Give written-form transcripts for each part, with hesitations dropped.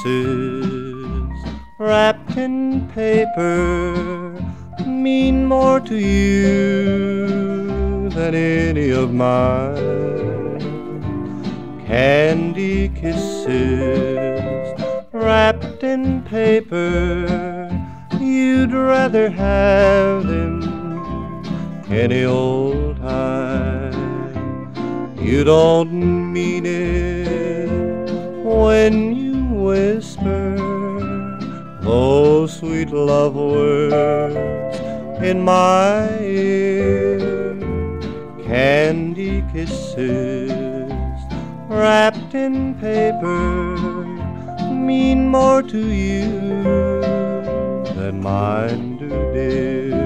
kisses wrapped in paper mean more to you than any of mine. Candy kisses wrapped in paper, you'd rather have them any old time. You don't mean it when you whisper those sweet love words in my ear. Candy kisses wrapped in paper mean more to you than mine do, dear.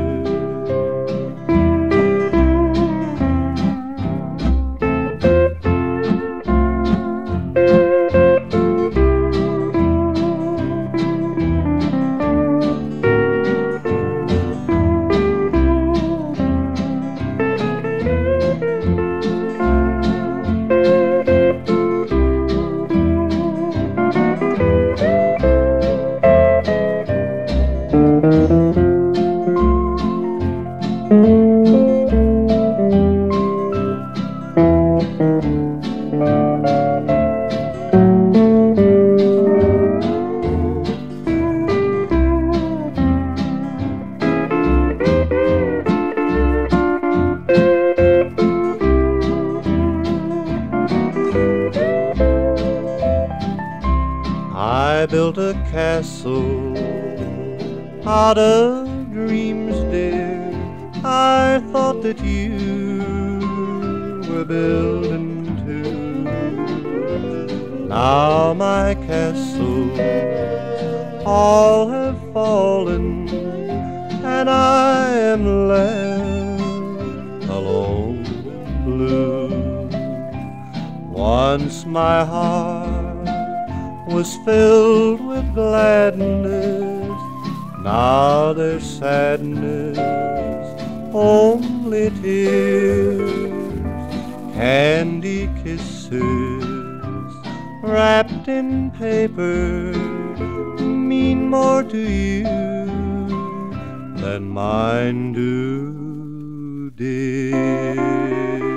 I built a castle out of dreams, dear. I thought that you were building too. Now my castles all have fallen, and I am left alone and blue. Once my heart was filled with gladness, now there's sadness, only tears. Candy kisses wrapped in paper mean more to you than mine do, dear.